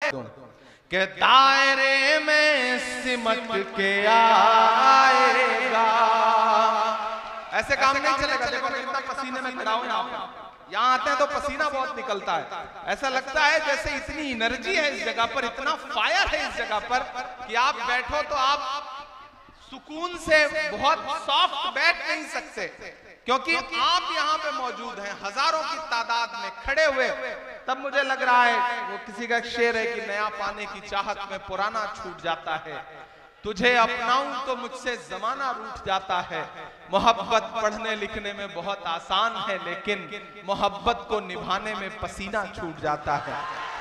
के दायरे में सिमट के आएगा। ऐसे काम नहीं चलेगा। देखो मैं कितना पसीने में खड़ा हूं यहाँ आते हैं तो पसीना बहुत निकलता है। ऐसा लगता है जैसे इतनी एनर्जी है इस जगह पर, इतना फायर है इस जगह पर कि आप बैठो तो आप सुकून से बहुत सॉफ्ट बैठ नहीं सकते, क्योंकि आप यहाँ पे मौजूद हैं हजारों की तादाद में खड़े हुए। तब मुझे लग रहा है वो किसी का शेर है कि नया पाने की चाहत में पुराना छूट जाता है, तुझे अपनाऊं तो मुझसे जमाना रूठ जाता है। मोहब्बत पढ़ने लिखने में बहुत आसान है, लेकिन मोहब्बत को निभाने में पसीना छूट जाता है।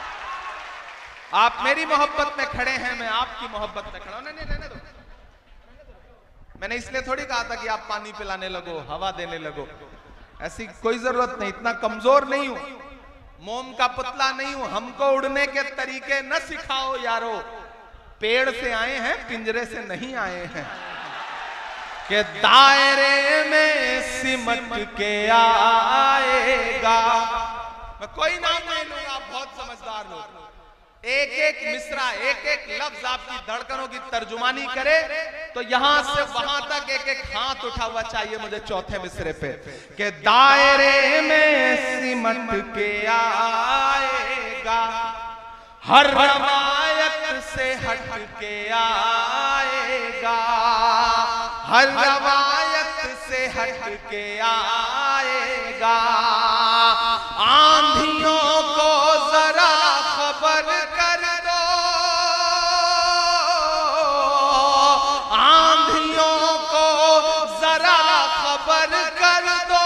आप मेरी मोहब्बत में खड़े हैं, मैं आपकी मोहब्बत में खड़ा हूं। नहीं रहने दो। मैंने इसलिए थोड़ी कहा था कि आप पानी पिलाने लगो, हवा देने लगो, ऐसी कोई जरूरत नहीं। इतना कमजोर नहीं हूं, मोम का पुतला नहीं हूं। हमको उड़ने के तरीके न सिखाओ यारो, पेड़ से आए हैं पिंजरे से नहीं आए हैं। के दायरे में सिमट के आएगा। मैं कोई नाम नहीं लूंगा, आप बहुत समझदार लोग। एक एक मिसरा, एक एक लफ्ज आपकी धड़कनों की तर्जुमानी करे तो यहां से वहां तक एक एक हाथ उठा हुआ चाहिए मुझे चौथे मिसरे पे। के दायरे में सिमट के आएगा, हर रवायत से हट के आएगा, हर रवायत से हट के आएगा। आंधियों को जरा खबर कर दो, आंधियों को जरा खबर कर दो,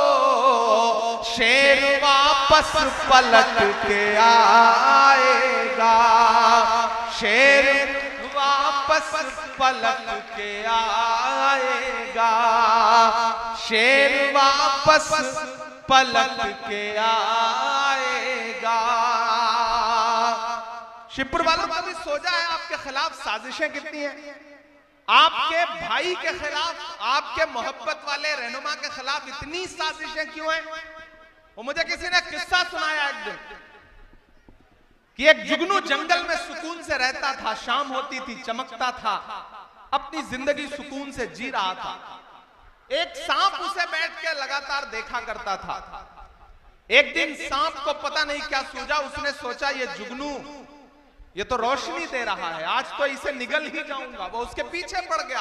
शेर वापस पलट के आएगा, शेर वापस पलट के आएगा, शेर वापस पलट के आएगा। शिवपुर वालों का भी सोचा है आपके खिलाफ साजिशें कितनी हैं, आपके भाई के खिलाफ, आपके मोहब्बत वाले रहनुमा के खिलाफ इतनी साजिशें क्यों हैं। वो मुझे किसी ने किस्सा सुनाया एक दिन कि एक जुगनू जंगल में सुकून से रहता था, शाम होती थी चमकता था, अपनी जिंदगी सुकून से जी रहा था। एक सांप उसे बैठ के लगातार देखा करता था। एक दिन सांप को पता नहीं क्या सूझा, उसने सोचा ये जुगनू ये तो रोशनी दे रहा है, आज तो इसे निगल ही जाऊंगा। वो उसके पीछे पड़ गया।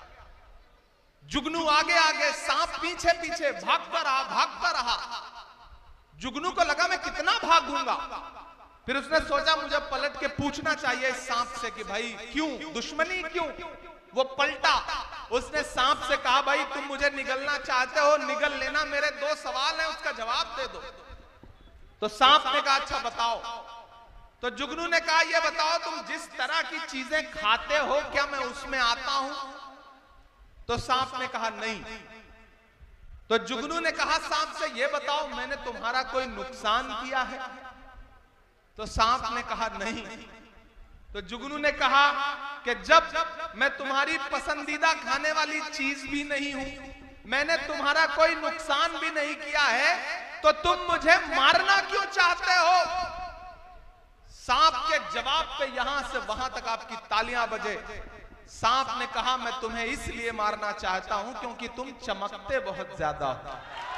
जुगनू आगे आगे, सांप पीछे पीछे भागता रहा, भागता रहा। जुगनू को लगा मैं कितना भागूंगा। फिर उसने सोचा मुझे पलट के पूछना चाहिए इस सांप से कि भाई क्यों, दुश्मनी क्यों। वो पलटा, उसने सांप से कहा भाई तुम मुझे निगलना चाहते हो, निगल लेना, मेरे दो सवाल हैं उसका जवाब दे दो। तो सांप ने कहा अच्छा बताओ। तो जुगनू ने कहा ये बताओ तुम जिस तरह की चीजें खाते हो क्या मैं उसमें आता हूं। तो सांप ने कहा नहीं। तो जुगनू ने कहा सांप से ये बताओ मैंने तुम्हारा कोई नुकसान किया है। तो सांप ने कहा नहीं। तो जुगनू ने कहा कि जब मैं तुम्हारी पसंदीदा खाने वाली चीज भी नहीं हूं, मैंने तुम्हारा कोई नुकसान भी नहीं किया है, तो तुम मुझे मारना क्यों चाहते हो। सांप के जवाब पे यहां से वहां तक आपकी तालियां बजे। सांप ने कहा मैं तुम्हें इसलिए मारना चाहता हूं क्योंकि तुम चमकते बहुत ज्यादा हो।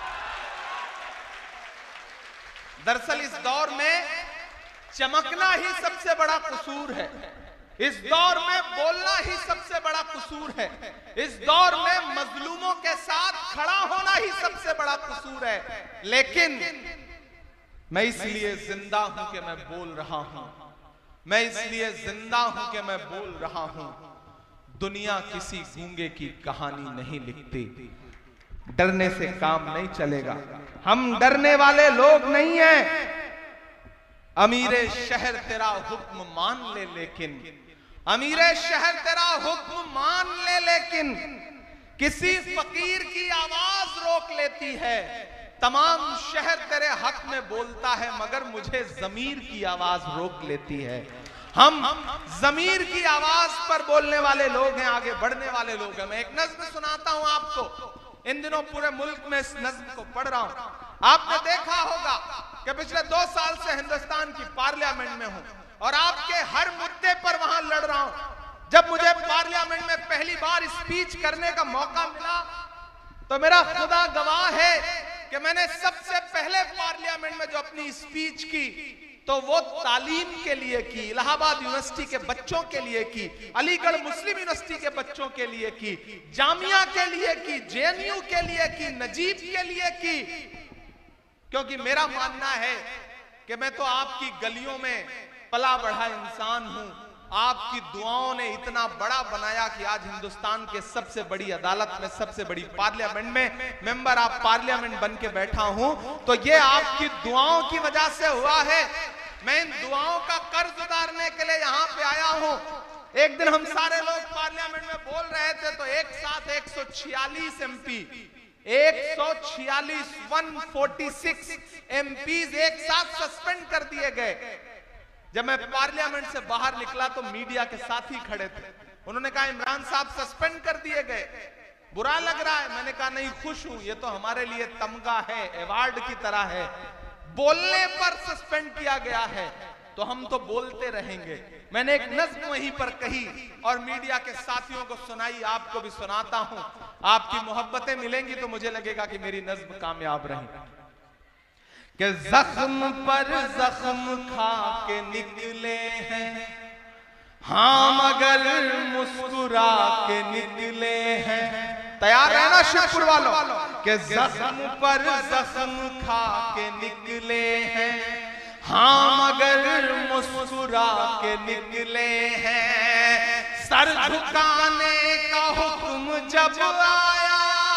दरअसल इस दौर में चमकना ही सबसे बड़ा कसूर है, इस दौर में बोलना ही सबसे बड़ा कसूर है, इस दौर में मजलूमों के साथ खड़ा होना ही सबसे बड़ा कसूर है। लेकिन मैं इसलिए जिंदा हूं कि मैं बोल रहा हूं, मैं इसलिए जिंदा हूं कि मैं बोल रहा हूं। दुनिया किसी गूंगे की कहानी नहीं लिखती, डरने से काम नहीं चलेगा। हम डरने वाले लोग नहीं हैं। अमीरे शहर तेरा हुक्म मान ले लेकिन, अमीरे शहर तेरा हुक्म मान ले लेकिन किसी फकीर की आवाज रोक लेती है। तमाम शहर तेरे हक में बोलता है मगर मुझे जमीर की आवाज रोक लेती है। हम जमीर की आवाज पर बोलने वाले लोग हैं, आगे बढ़ने वाले लोग हैं। मैं एक नज्म सुनाता हूं आपको, इन दिनों पूरे मुल्क में इस नज्म को पढ़ रहा हूं। आपने देखा होगा कि पिछले 2 साल से हिंदुस्तान की पार्लियामेंट में हूं, और आपके हर मुद्दे पर वहां लड़ रहा हूं। जब मुझे पार्लियामेंट में पहली बार स्पीच करने का मौका मिला तो मेरा खुदा गवाह है कि मैंने सबसे पहले पार्लियामेंट में जो अपनी स्पीच की तो वो तालीम के लिए की, इलाहाबाद यूनिवर्सिटी के बच्चों के लिए की, अलीगढ़ मुस्लिम यूनिवर्सिटी के बच्चों के लिए की, जामिया के लिए की, जेएनयू के लिए की, नजीब के लिए की। क्योंकि मेरा मानना है कि मैं तो आपकी गलियों में पला बढ़ा इंसान हूं। आपकी दुआओं ने इतना बड़ा बनाया कि आज हिंदुस्तान के सबसे बड़ी अदालत में, सबसे बड़ी पार्लियामेंट में मेंबर ऑफ पार्लियामेंट बन के बैठा हूं। तो ये आपकी दुआओं की वजह से हुआ है। मैं इन दुआओं का कर्ज उतारने के लिए यहाँ पे आया हूं। एक दिन हम सारे लोग पार्लियामेंट में बोल रहे थे तो एक साथ 146 एमपी, 146 एमपीज एक साथ सस्पेंड कर दिए गए। जब मैं पार्लियामेंट से बाहर निकला तो मीडिया के साथी खड़े थे, उन्होंने कहा इमरान साहब सस्पेंड कर दिए गए, बुरा लग रहा है। मैंने कहा नहीं, खुश हूं, ये तो हमारे लिए तमगा है, अवार्ड की तरह है। बोलने पर सस्पेंड किया गया है तो हम तो बोलते रहेंगे। मैंने एक नज्म वहीं पर कही और मीडिया के साथियों को सुनाई, आपको भी सुनाता हूं। आपकी मोहब्बतें मिलेंगी तो मुझे लगेगा कि मेरी नज्म कामयाब रही। कि जख्म पर जख्म खा के निकले हैं, हाँ मगर मुस्कुरा के निकले हैं। तैयार रहना शिवपुर वालों। कि जख्म पर जख्म खा के निकले हैं, हाँ मगर मुस्कुरा के निकले हैं। सर झुकाने का हुक्म जब आया,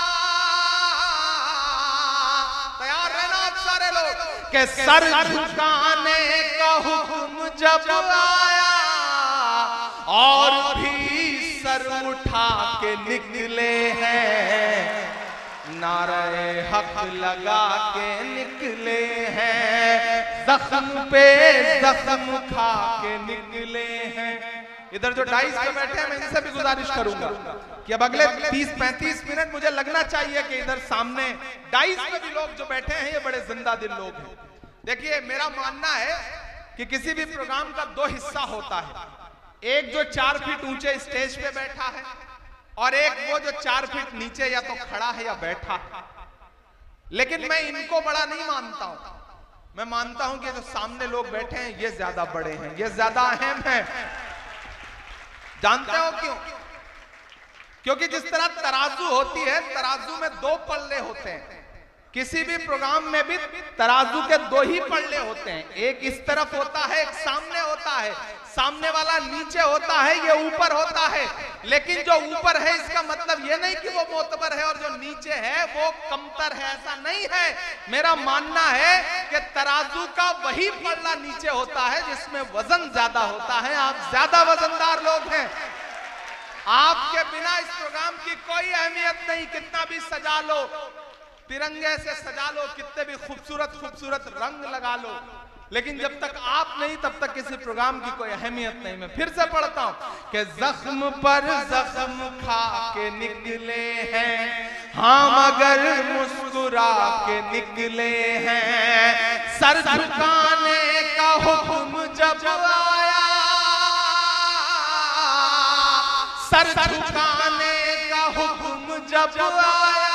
तैयार रहना आप सारे लोग। कि सर झुकाने का हुक्म जब आया और भी सर उठा के निकले हैं, नारे हक लगा के निकले हैं, जख्म पे जख्म खा के निकले हैं। इधर जो डाइस पे बैठे हैं मैं इनसे भी गुजारिश करूंगा कि अब अगले 30-35 मिनट मुझे लगना चाहिए कि इधर सामने डाइस पे भी लोग जो बैठे हैं ये बड़े जिंदा दिल लोग हैं। देखिए मेरा मानना है कि किसी भी प्रोग्राम का दो हिस्सा होता है, एक जो 4 फीट ऊंचे स्टेज पे बैठा है और एक वो जो 4 फीट नीचे या तो खड़ा है या बैठा है। लेकिन मैं इनको बड़ा नहीं मानता हूं, मैं मानता हूं कि जो सामने लोग बैठे हैं ये ज्यादा बड़े हैं, ये ज्यादा अहम है। जानते हो क्यों? क्योंकि जिस तरह तराजू होती है, तराजू में 2 पल्ले होते हैं। किसी भी प्रोग्राम में भी तराजू के 2 ही पल्ले होते हैं, एक इस तरफ होता है, एक सामने होता है। सामने वाला नीचे होता है, ये ऊपर होता है। लेकिन जो ऊपर है इसका मतलब ये नहीं कि वो मोतबर है और जो नीचे है वो कमतर है, ऐसा नहीं है। मेरा मानना है कि तराजू का वही पल्ला नीचे होता है जिसमें वजन ज्यादा होता है। आप ज्यादा वजनदार लोग हैं, आपके बिना इस प्रोग्राम की कोई अहमियत नहीं। कितना भी सजा लो, तिरंगे से सजा लो, कितने भी खूबसूरत खूबसूरत रंग लगा लो, लेकिन जब तक आप नहीं तब तक किसी प्रोग्राम की कोई अहमियत नहीं। मैं फिर से पढ़ता हूं कि जख्म पर जख्म खा के निकले हैं, हाँ मगर मुस्कुरा के निकले हैं। सर झुकाने का हुक्म जब आया, सर झुकाने का हुक्म जब आया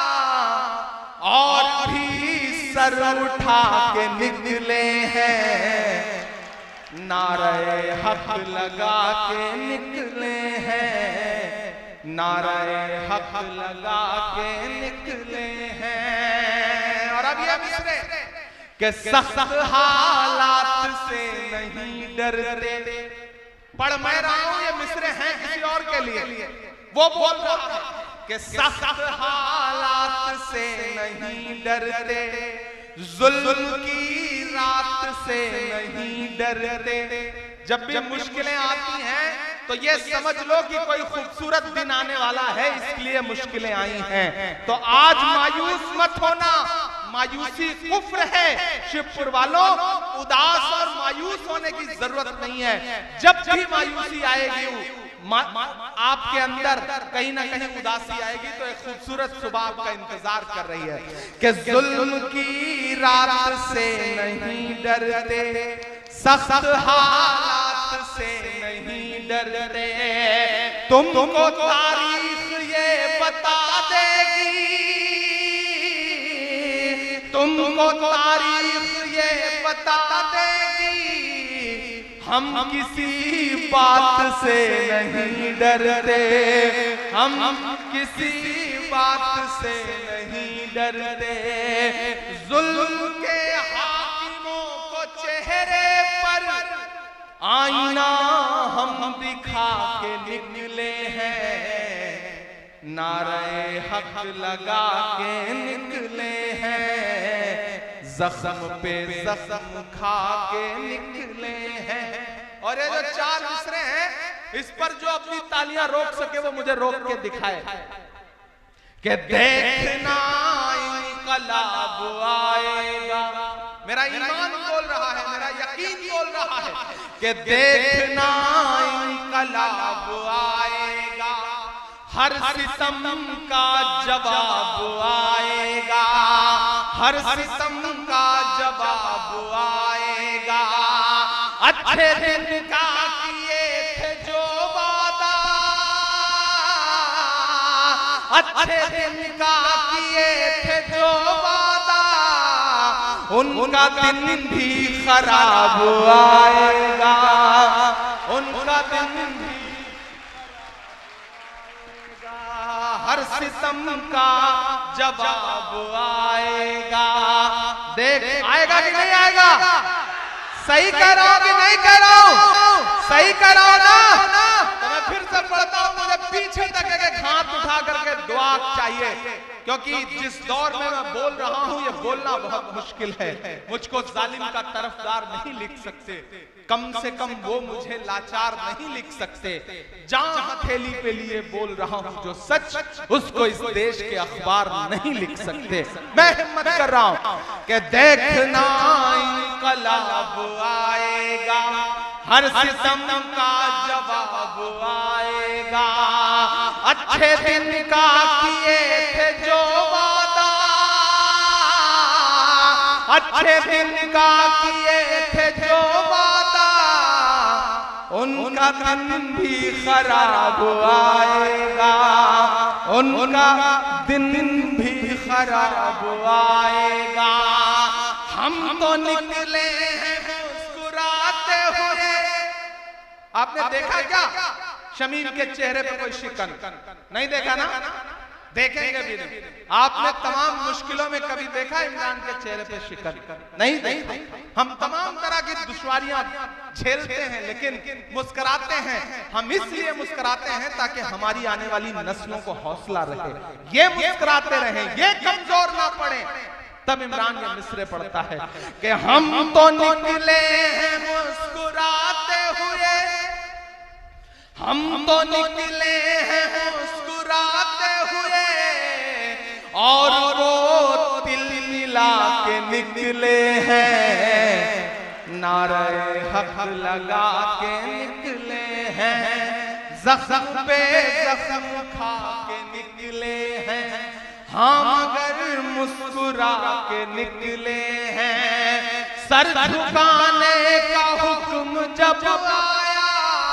और भी सर उठा के निकले हैं, नारे हक लगा के निकले हैं, नारे हक लगा के निकले हैं। और अब ये मिसरे कि सख्त हालात से नहीं डरते। पढ़ मैं रहा हूं, ये मिसरे हैं किसी और के लिए। वो बोल रहा है कि सख्त हालात से नहीं डरते, जुल्म की रात से नहीं डरते। जब भी मुश्किलें आती हैं तो ये समझ लो कि कोई खूबसूरत दिन आने वाला है, इसलिए मुश्किलें आई हैं। तो आज मायूस मत होना, मायूसी कुफ्र है। शिवपुर वालों, उदास और मायूस होने की जरूरत नहीं है। जब भी मायूसी आएगी आपके अंदर कहीं ना कहीं उदासी आएगी, तो एक खूबसूरत सुबह आपका इंतजार कर रही है कि जुल्म की रात से नहीं डरते, सख्त हालात से नहीं डरते, तुमको तारीख ये बता देगी, तुमको तारीख ये बता देगी, हम किसी बात से नहीं डरते, हम किसी बात से नहीं डरते। जुल्म के हाकिमों को चेहरे पर आईना हम दिखा के निकले हैं, नारे हक लगा के निकले हैं, जख्म पे जख्म खा के निकले हैं। और ये जो 4 मिसरे हैं, इस पर जो अपनी तालियां रोक सके वो मुझे रोक के दिखाए कि देखना इनकलाब आएगा। मेरा ईमान बोल रहा है, मेरा यकीन बोल रहा है कि देखना इनकलाब आएगा, हर सितम का जवाब आएगा, हर सितम का जवाब आएगा। अच्छे दिन का किए थे जो वादा, अच्छे दिन का किए थे जो वादा, उनका दिन भी खराब आएगा, उनका दिन भी हर सितम का जवाब आएगा। देख आएगा कि नहीं आएगा? सही कह रहा हूं कि नहीं कह रहा हूं? सही कह रहा हूं ना? तो मैं फिर से पढ़ता हूं, मुझे पीछे तक एक हाथ उठा करके दुआ चाहिए, क्योंकि जिस दौर में मैं बोल रहा हूं ये बोलना बहुत मुश्किल है। मुझको जालिम का तरफदार नहीं लिख सकते, कम से कम वो मुझे लाचार नहीं लिख सकते। जहां हथेली पे लिए बोल रहा हूं जो सच, उसको इस देश के अखबार नहीं लिख सकते। मैं हिम्मत कर रहा हूं कि देखना इनकलाब आएगा, हर सितम का जवाब आएगा। अच्छे दिन का किए थे जो वादा, अच्छे दिन का किए थे जो वादा, उनका दिन भी खराब आएगा, उनका दिन भी खराब आएगा। हम तो निकले हैं मुस्कुराते हुए। आपने देखा क्या शमीम के चेहरे पे कोई शिकन? नहीं देखा ना, देखेंगे भी नहीं। आपने तमाम मुश्किलों में कभी देखा इमरान के चेहरे पे शिकन? नहीं देखा। हम तमाम तरह की दुश्वारियां झेलते हैं लेकिन मुस्कुराते हैं। हम इसलिए मुस्कुराते हैं ताकि हमारी आने वाली नस्लों को हौसला रहे, ये मुस्कुराते रहें, ये कमजोर ना पड़े। तब इमरान ये मिसरे पढ़ता है कि हम तो निकले हैं मुस्कुराते हुए, हम तो निकले हैं मुस्कुराते हुए, और वो तिल मिला के निकले हैं, नारे हक लगा के निकले हैं, जख्म पे जख्म खा के निकले हैं, हम अगर मुस्कुरा के निकले हैं। सर झुकाने का हुक्म जब आया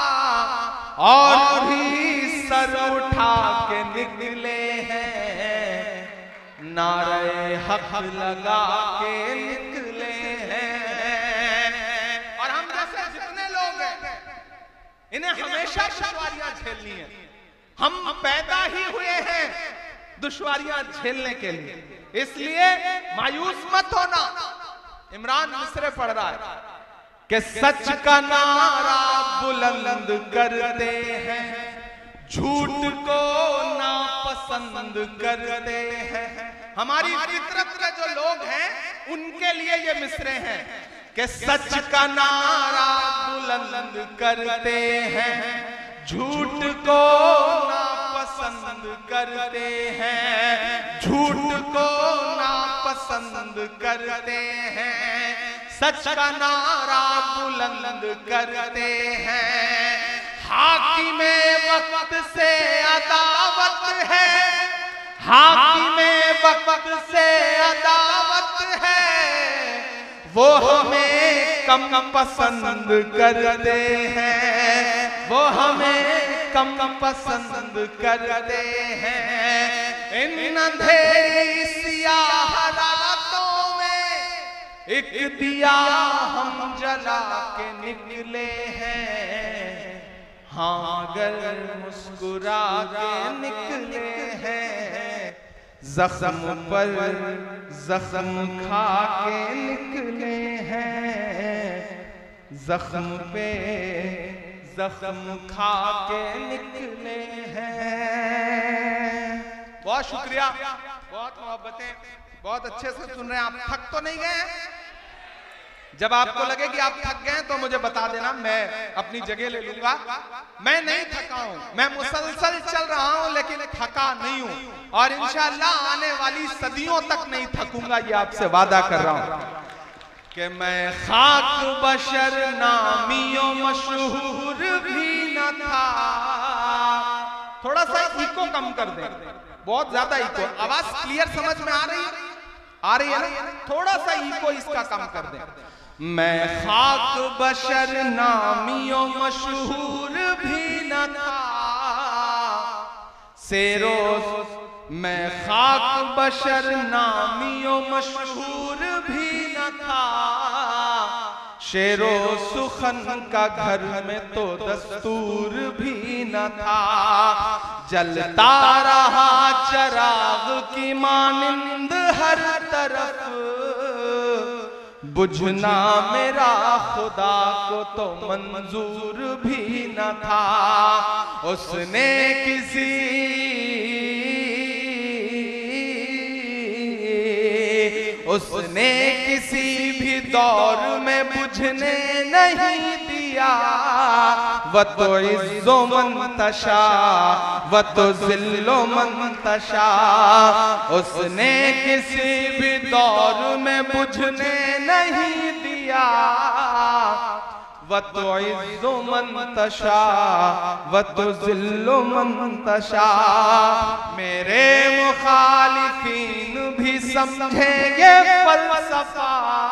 और भी सर उठा के निकले हैं, नारे हक लगा के निकले हैं। और हम जैसे जितने लोग हैं इन्हें हमेशा दुश्वारियां झेलनी है। हम पैदा ही हुए हैं दुश्वारियां झेलने के लिए, इसलिए मायूस मत होना। इमरान मिसरे पढ़ रहा है कि सच का नारा बुलंद करते हैं, झूठ को नापसंद करते हैं। हमारी फितरत के जो लोग हैं उनके लिए ये मिसरे हैं कि सच का नारा बुलंद करते हैं, झूठ को नापसंद करते हैं, झूठ को नापसंद करते हैं, सच का नारा बुलंद करते हैं। हाकिमे वक्त से अदावत है, हाकिमे वक्त से अदावत है, वो हमें कम पसंद करते हैं, वो हमें कम पसंद करते हैं। इन अंधेरी सियाह रातों में एक दिया हम जला के निकले हैं। हाँ अगर मुस्कुरा के निकले हैं, जख्म पर जख्म खा के निकले हैं, जख्म पे जख्म खा के निकले हैं। बहुत शुक्रिया, बहुत मोहब्बतें, बहुत अच्छे से सुन रहे हैं आप। थक तो नहीं गए? जब आपको लगे कि आप थक गए तो मुझे बता देना, मैं अपनी जगह ले लूंगा। मैं नहीं थका हूं, मैं मुसलसल चल रहा हूं, लेकिन थका नहीं हूं और इंशाअल्लाह आने वाली सदियों तक नहीं थकूंगा, ये आपसे वादा कर रहा हूं कि मैं खाक बशर नामियों मशहूर भी न था। थोड़ा सा इको कम कर दे, बहुत ज्यादा इको। आवाज क्लियर समझ में आ रही है ना? थोड़ा सा इको इसका कम कर दे। मैं खाक बशर नामियों मशहूर भी न था, सेरोस मैं खाक बशर नामियों मशहूर भी न था। शेरो सुखन का घर में तो दस्तूर भी न था। जलता रहा चराग की मानिंद हर तरफ, बुझना मेरा खुदा को तो मंजूर भी न था। उसने किसी भी दौर में बुझने नहीं दिया। व तो इज़्ज़ो मंतशा व तो ज़िल्लो मंतशा, उसने किसी भी दौर में बुझने नहीं दिया। व तो इज़्ज़ो मंतशा व तो ज़िल्लो मंतशा। मेरे मुखालिफीन भी समझेंगे फलसफा।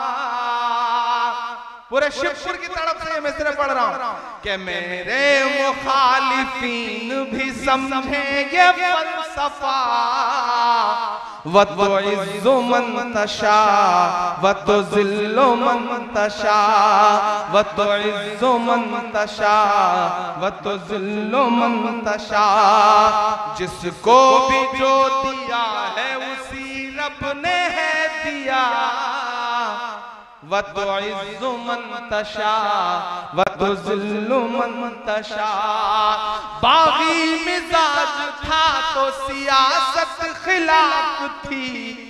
पूरे शिवपुर की तरफ से मैं सिर्फ पढ़ रहा हूं कि मेरे मुखालिफीन भी समझेंगे फलसफा। व तो इज़्ज़ो मंतशा व तो ज़िल्लो मंतशा, व तो इज़्ज़ो मंतशा व तो ज़िल्लो मंतशा। जिसको भी जो दिया है उसी रब ने है दिया। व तो इज़्ज़ो मंतशा व तो ज़िल्लो मंतशा। बागी मिजाज था तो सियासत खिलाफ थी।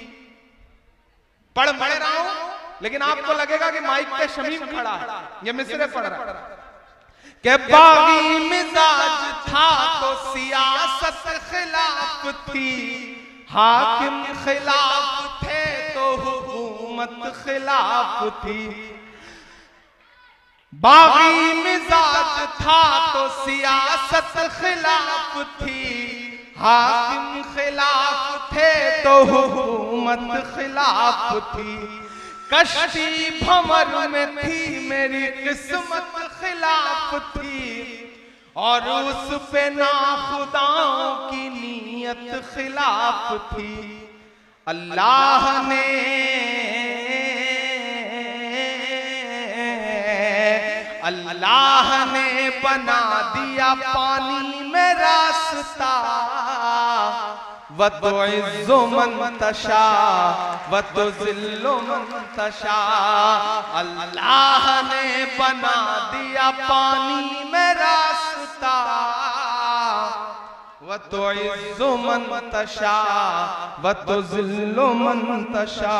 पढ़ रहा हूं लेकिन आपको लगेगा कि माइक पे शमीम खड़ा है, ये मिसरे पढ़ रहा है कि बागी मिजाज था तो सियासत खिलाफ थी। हाकिम खिलाफ थे तो हुकूमत खिलाफ थी। बागी मिजाज था तो सियासत खिलाफ थी। हाकिम खिलाफ थे तो हुकूमत खिलाफ थी। कश्ती भंवर में थी मेरी किस्मत खिलाफ थी। और उस पे नाखुदाओं की नीयत खिलाफ थी। अल्लाह ने बना दिया पानी में रास्ता। व तो इज़्ज़ो मंतशा व तो ज़िल्लो मंतशा। अल्लाह ने बना दिया पानी में रास्ता। व तो इज़्ज़ो मंतशा व तो ज़िल्लो मंतशा।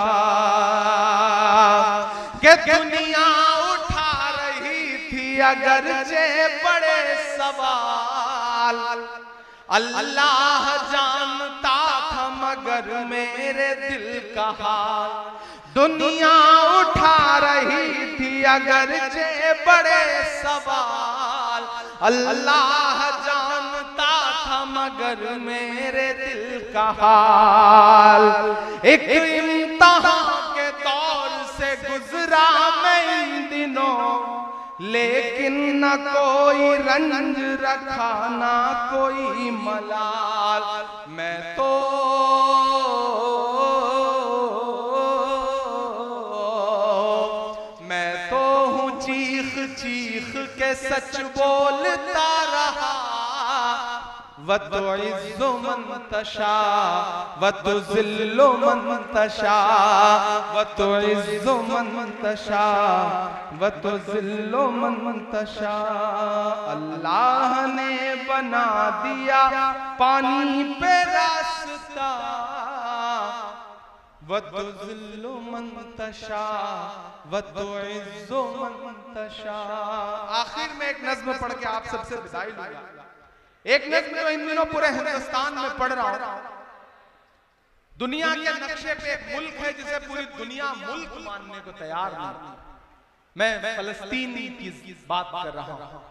के दुनिया उठा रही थी अगरचे बड़े सवाल। अल्लाह जानता था मगर मेरे दिल का हाल। दुनिया उठा रही थी अगरचे बड़े सवाल। अल्लाह जानता था मगर मेरे दिल का हाल। एक इम्तिहान के दौर से गुजरा मैं इन दिनों, लेकिन न कोई रंज रखा ना कोई मलाल। मैं तो हूँ चीख चीख के सच बोलता रहा। वतुइज़्ज़ु मन तशा वतुज़िल्लु मन तशा, वतुइज़्ज़ु मन तशा वतुज़िल्लु मन तशा। अल्लाह ने बना दिया पानी पे रास्ता, वतुज़िल्लु मन तशा वतुइज़्ज़ु मन तशा। आखिर में एक नज़्म पढ़ के आप सबसे विदाई लूंगा। एक नज़्म तो इन दिनों पूरे हिंदुस्तान में पढ़ रहा हूं। दुनिया के नक्शे पे एक मुल्क है जिसे पूरी दुनिया मुल्क मानने को तैयार नहीं। मैं फलस्तीन की बात कर रहा हूं।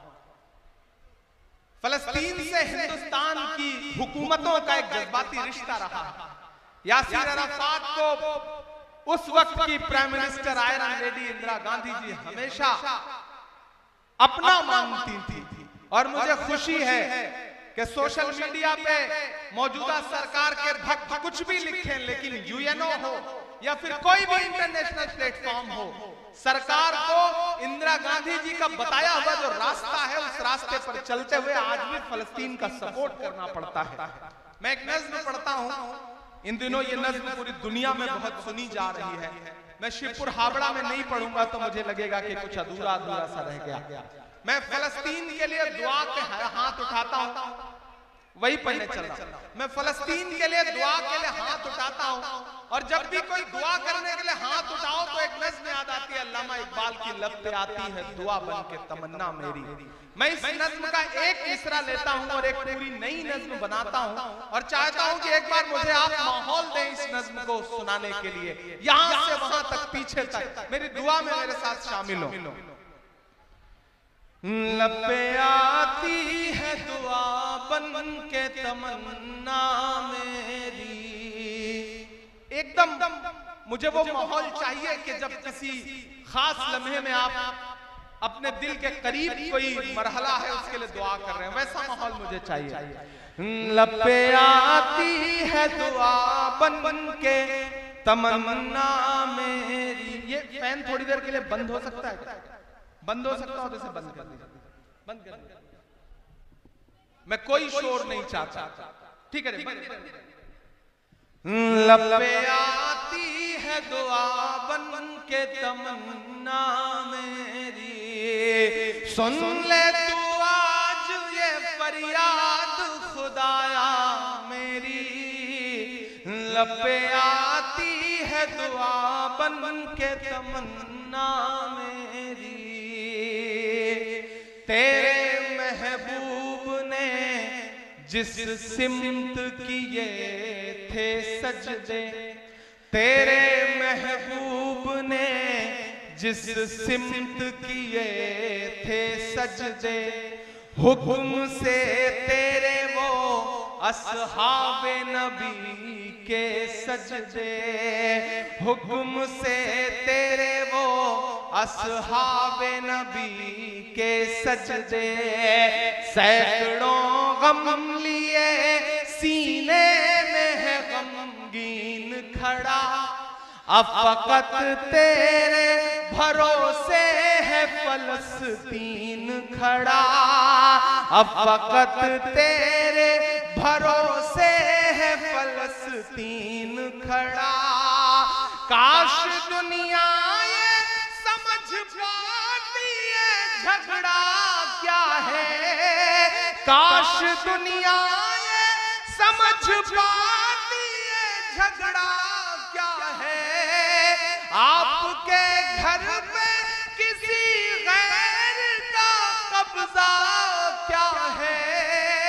फलस्तीन से हिंदुस्तान की हुकूमतों का एक जज्बाती रिश्ता रहा है। यासिर अराफात को उस वक्त की prime minister iron lady Indira Gandhi ji हमेशा अपना मानती थी। और मुझे खुशी है कि सोशल मीडिया पे मौजूदा सरकार के भक्त कुछ भी लिखें, लेकिन यूएनओ हो या फिर कोई भी इंटरनेशनल प्लेटफॉर्म हो, सरकार को इंदिरा गांधी जी का बताया हुआ जो रास्ता है उस रास्ते पर चलते हुए आज भी फलस्तीन का सपोर्ट करना पड़ता है। मैं एक नज़्म पढ़ता हूं। इन दिनों ये नज़्म पूरी दुनिया में बहुत सुनी जा रही है। मैं शिवपुर हावड़ा में नहीं पढ़ूंगा तो मुझे लगेगा कि कुछ अधूरा अधूरा सा रह गया। मैं फलस्तीन के लिए दुआ के हाथ उठाता हूं, वही पढ़ने चल रहा हूं। मैं फलस्तीन के लिए दुआ के लिए हाथ उठाता हूं, और जब भी कोई दुआ करने के लिए हाथ उठाओ तो एक नज़्म याद आती है, अल्लामा इकबाल की लब पे आती है दुआ बन के तमन्ना मेरी। मैं इस नज़्म का एक मिसरा लेता हूं और एक पूरी नई नज़्म बनाता हूं, और चाहता हूं कि एक बार मुझे आप माहौल दें इस नज़्म को सुनाने के लिए, यहां से वहां तक, पीछे तक। मेरी दुआ में मेरे साथ शामिल हो। लब पे आती है दुआ बन के तमन्ना मेरी। एकदम मुझे वो माहौल चाहिए कि जब किसी खास लम्हे में आप अपने दिल के करीब कोई मरहला है उसके लिए दुआ कर रहे हैं, वैसा माहौल मुझे चाहिए। लब पे आती है दुआ बन के तमन्ना मेरी। ये फैन थोड़ी देर के लिए बंद हो सकता है? बंद हो सकता हो तो इसे बंद कर दीजिए, बंद कर दीजिए। मैं कोई शोर नहीं चाहता, ठीक है? लब पे आती है दुआ बन के तमन्ना मेरी, सुन ले तू आज ये फरियाद खुदाया मेरी। लब पे आती है दुआ बन के तमन्ना मेरी। तेरे महबूब ने जिस सिमत किए थे सजदे, तेरे महबूब ने जिस सिमत किए थे सजदे, हुक्म से तेरे वो असहाबे नबी के सजदे, हुक्म से तेरे वो असहाबे नबी के सजदे। सैकड़ों गम लिए सीने में है गमगीन खड़ा, अब फकत तेरे भरोसे है फलस्तीन खड़ा, अब फकत तेरे भरोसे है फलस्तीन खड़ा। काश दुनिया ये समझ पाती है झगड़ा क्या है, काश दुनिया ये समझ पाती है झगड़ा क्या है। आपके घर में किसी गैर का कब्जा क्या है।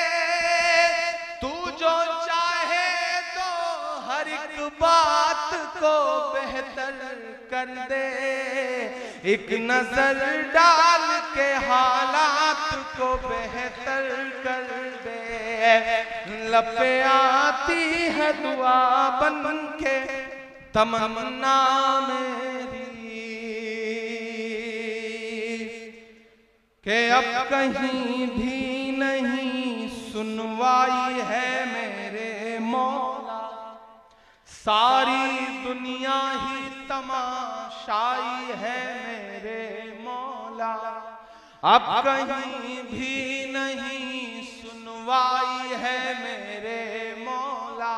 तू जो चाहे तो हर एक बात को बेहतर कर दे, एक नजर डाल के हालात को बेहतर कर दे। लब पे आती है दुआ बन के तमन्ना मेरी। कि अब कहीं भी नहीं सुनवाई है मेरे मौला, सारी दुनिया ही तमाशाई है मेरे मौला। अब कहीं भी नहीं सुनवाई है मेरे मौला,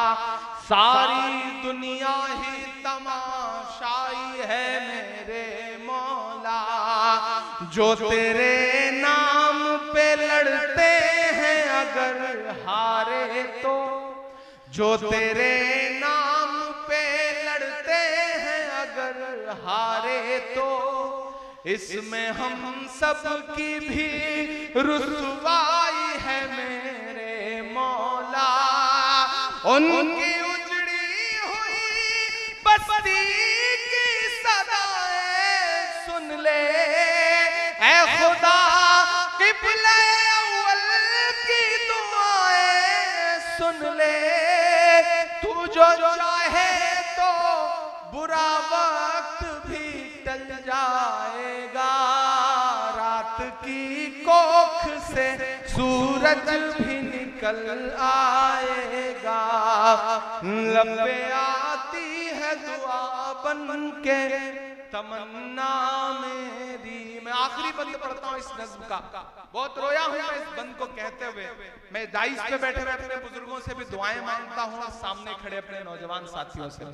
सारी दुनिया ही तमाशाई है मेरे मौला। जो तेरे नाम पे लड़ते हैं अगर हारे तो, जो तेरे नाम पे लड़ते हैं अगर हारे तो, इसमें हम सब की भी रुसवाई है मेरे मौला। उनकी उजड़ी हुई बस्ती की सदाएं सुन ले ऐ खुदा, क़िबला अव्वल की दुआएं सुन ले। तू जो चाहे तो बुरा वक्त भी टल जाएगा, रात की कोख से सूरज भी निकल आएगा। लब पे आती है दुआ बन के तमन्ना मेरी। मैं आखिरी बंद पढ़ता हूँ इस नज्म का, बहुत रोया हूँ मैं इस बंद को कहते हुए। मैं दाइश पे बैठे बैठे अपने बुजुर्गों से भी दुआएं मांगता हूँ और सामने खड़े अपने नौजवान साथियों से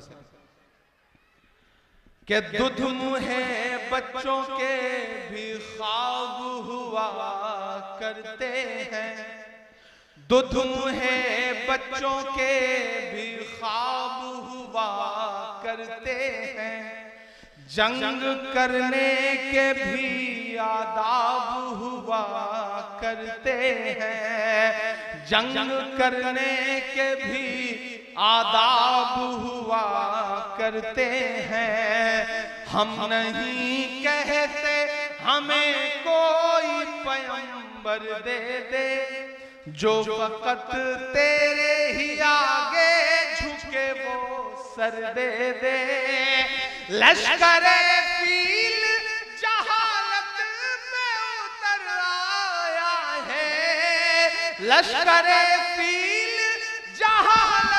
कि दुध मुहे बच्चों के भी ख्वाब हुआ करते हैं, दुध मुहे बच्चों के भी ख्वाब हुआ करते हैं। जंग करने के भी आदाब हुआ करते हैं, जंग करने के भी आदाब हुआ करते हैं। हम नहीं कहते हमें कोई पैगंबर दे दे, जो फकत तेरे ही आगे झुके वो सर दे दे। लश्करे फील जहालत में उतर आया है, लश्करे फील जहालत